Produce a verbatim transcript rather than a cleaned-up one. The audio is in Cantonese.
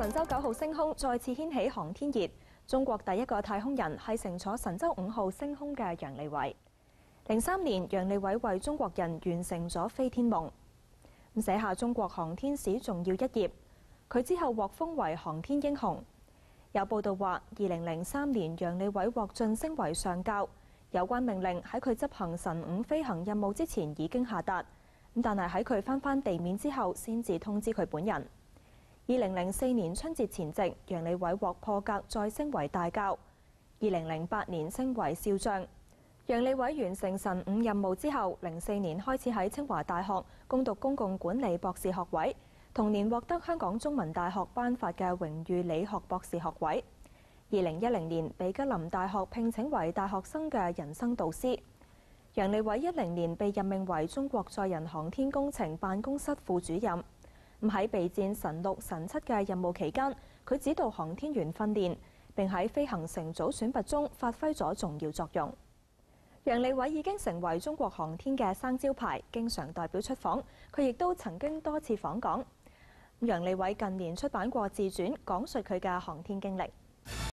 神舟九號升空再次掀起航天熱，中國第一個太空人係乘坐神舟五號升空嘅楊利偉。零三年，楊利偉為中國人完成咗飛天夢，咁寫下中國航天史重要一頁。佢之後獲封為航天英雄。有報道話，二零零三年楊利偉獲晉升為上校，有關命令喺佢執行神五飛行任務之前已經下達，咁但係喺佢返返地面之後先至通知佢本人。二零零四年春節前夕，楊利偉獲破格再升為大校。二零零八年升為少將。楊利偉完成神五任務之後，零四年開始喺清華大學攻讀公共管理博士學位，同年獲得香港中文大學頒發嘅榮譽理學博士學位。二零一零年被吉林大學聘請為大學生嘅人生導師。楊利偉一零年被任命為中國載人航天工程辦公室副主任。咁喺備戰神六、神七嘅任務期間，佢指導航天員訓練，並喺飛行乘組選拔中發揮咗重要作用。楊利偉已經成為中國航天嘅生招牌，經常代表出訪。佢亦都曾經多次訪港。楊利偉近年出版過自傳，講述佢嘅航天經歷。